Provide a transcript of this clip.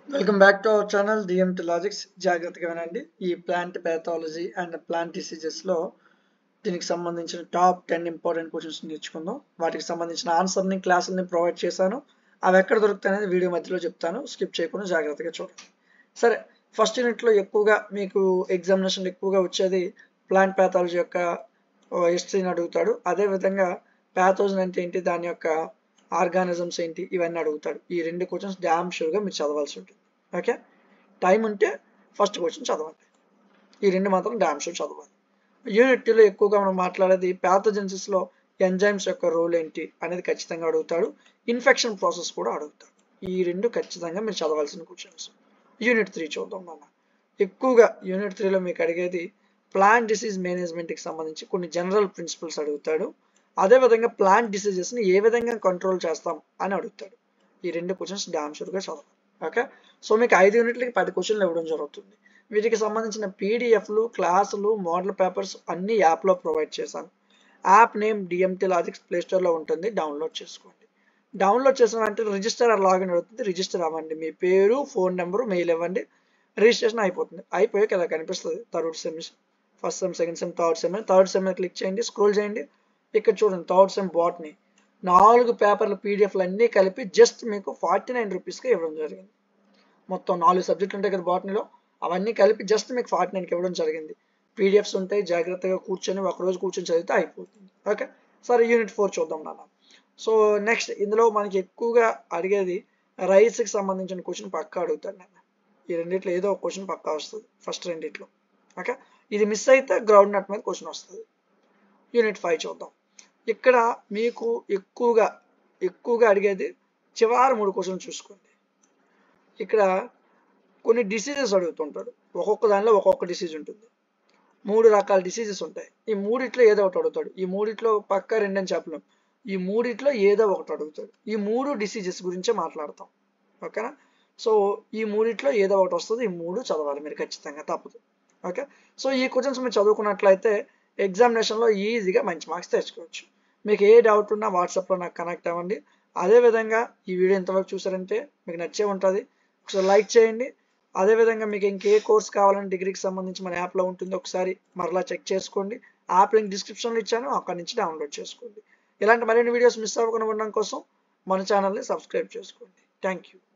Welcome back to our channel DMT logics. జాగ్రత్తగా వినండి. ఈ plant pathology and plant diseases లో దీనికి సంబంధించిన టాప్ 10 ఇంపార్టెంట్ క్వశ్చన్స్ నేర్చుకుందాం. వాటికి సంబంధించిన ఆన్సర్ని క్లాసుల్ని ప్రొవైడ్ చేశాను. అవి ఎక్కడ దొరుకుతాయి అనేది వీడియో మధ్యలో చెప్తాను. స్కిప్ చేయకుండా జాగ్రత్తగా చూడండి. సరే, ఫస్ట్ యూనిట్లో ఎక్కువగా మీకు ఎగ్జామినేషన్ ఎక్కువగా వచ్చేది ప్లాంట్ పాథాలజీ యొక్క హిస్టరీని అడుగుతాడు. అదేవిధంగా పాథోజన్ అంటే ఏంటి, దాని యొక్క ఆర్గానిజమ్స్ ఏంటి, ఇవన్నీ అడుగుతాడు. ఈ రెండు క్వశ్చన్స్ డ్యామ్ షూర్గా మీరు చదవాల్సి ఉంటుంది. ఓకే, టైం ఉంటే ఫస్ట్ క్వశ్చన్ చదవండి. ఈ రెండు మాత్రం డ్యామ్ షూర్ చదవాలి. యూనిట్ 2లో ఎక్కువగా మనం మాట్లాడేది ప్యాథోజెన్సిస్లో ఎంజైమ్స్ యొక్క రోల్ ఏంటి అనేది ఖచ్చితంగా అడుగుతాడు. ఇన్ఫెక్షన్ ప్రాసెస్ కూడా అడుగుతాడు. ఈ రెండు ఖచ్చితంగా మీరు చదవాల్సిన క్వశ్చన్స్. యూనిట్ 3 చూద్దాం. మనం ఎక్కువగా యూనిట్ 3లో మీకు అడిగేది ప్లాంట్ డిసీజ్ మేనేజ్మెంట్కి సంబంధించి కొన్ని జనరల్ ప్రిన్సిపల్స్ అడుగుతాడు. అదేవిధంగా ప్లాంట్ డిసీజెస్ని ఏ విధంగా కంట్రోల్ చేస్తాం అని అడుగుతాడు. ఈ రెండు క్వశ్చన్స్ డామ్ షూర్గా చదవాలి. ఓకే, సో మీకు 5 యూనిట్లకి 10 క్వశ్చన్లు ఇవ్వడం జరుగుతుంది. వీటికి సంబంధించిన పీడిఎఫ్లు, క్లాసులు, మోడల్ పేపర్స్ అన్ని యాప్లో ప్రొవైడ్ చేశాను. యాప్ నేమ్ డిఎంటి లాజిక్స్ ప్లేస్టోర్లో ఉంటుంది, డౌన్లోడ్ చేసుకోండి. డౌన్లోడ్ చేసిన వెంటనే రిజిస్టర్ లాగిన్ అవుతుంది. రిజిస్టర్ అవ్వండి. మీ పేరు, ఫోన్ నెంబరు, మెయిల్ ఇవ్వండి. రిజిస్ట్రేషన్ అయిపోతుంది. అయిపోయాక ఇలా కనిపిస్తుంది third sem, first sem, second sem, third sem click చేయండి. స్క్రోల్ చేయండి. ఇక్కడ చూడండి థర్డ్ సెమ్ బాటనీ 4 పేపర్ల పీడిఎఫ్లు అన్నీ కలిపి జస్ట్ మీకు 49 రూపీస్కి ఇవ్వడం జరిగింది. మొత్తం 4 సబ్జెక్టులు ఉంటాయి కదా బాటనీలో, అవన్నీ కలిపి జస్ట్ మీకు 49కి ఇవ్వడం జరిగింది. పీడిఎఫ్స్ ఉంటాయి, జాగ్రత్తగా కూర్చొని ఒకరోజు కూర్చొని చదివితే అయిపోతుంది. ఓకే, సరే యూనిట్ 4 చూద్దాం నాన్న. సో నెక్స్ట్ ఇందులో మనకి ఎక్కువగా అడిగేది రైస్కి సంబంధించిన క్వశ్చన్ పక్కా అడుగుతాడు నాన్న. ఈ రెండిట్లో ఏదో ఒక క్వశ్చన్ పక్కా వస్తుంది ఫస్ట్ రెండిట్లో. ఓకే, ఇది మిస్ అయితే గ్రౌండ్ నట్ మీద క్వశ్చన్ వస్తుంది. యూనిట్ 5 చూద్దాం. ఇక్కడ మీకు ఎక్కువగా అడిగేది చివరి 3 క్వశ్చన్ చూసుకోండి. ఇక్కడ కొన్ని డిసీజెస్ అడుగుతుంటాడు. ఒక్కొక్క దానిలో ఒక్కొక్క డిసీజ్ ఉంటుంది. 3 రకాల డిసీజెస్ ఉంటాయి. ఈ మూడిట్లో ఏదో ఒకటి అడుగుతాడు. ఈ మూడిట్లో పక్కా రెండని చెప్పలేం. ఈ మూడిట్లో ఏదో ఒకటి అడుగుతాడు. ఈ 3 డిసీజెస్ గురించే మాట్లాడతాం. ఓకేనా? సో ఈ మూడిట్లో ఏదో ఒకటి వస్తుంది. ఈ 3 చదవాలి మీరు ఖచ్చితంగా, తప్పదు. ఓకే, సో ఈ క్వశ్చన్స్ మీరు చదువుకున్నట్లయితే ఎగ్జామినేషన్లో ఈజీగా మంచి మార్క్స్ తెచ్చుకోవచ్చు. మీకు ఏ డౌట్ ఉన్నా వాట్సాప్లో నాకు కనెక్ట్ అవ్వండి. అదేవిధంగా ఈ వీడియో ఇంతవరకు చూసారంటే మీకు నచ్చే ఉంటుంది. ఒకసారి లైక్ చేయండి. అదేవిధంగా మీకు ఇంకే కోర్స్ కావాలని డిగ్రీకి సంబంధించి మన యాప్లో ఉంటుంది, ఒకసారి మరలా చెక్ చేసుకోండి. యాప్ లింక్ డిస్క్రిప్షన్లో ఇచ్చాను, అక్కడి నుంచి డౌన్లోడ్ చేసుకోండి. ఇలాంటి మరిన్ని వీడియోస్ మిస్ అవ్వకుండా ఉండడం కోసం మన ఛానల్ని సబ్స్క్రైబ్ చేసుకోండి. Thank you.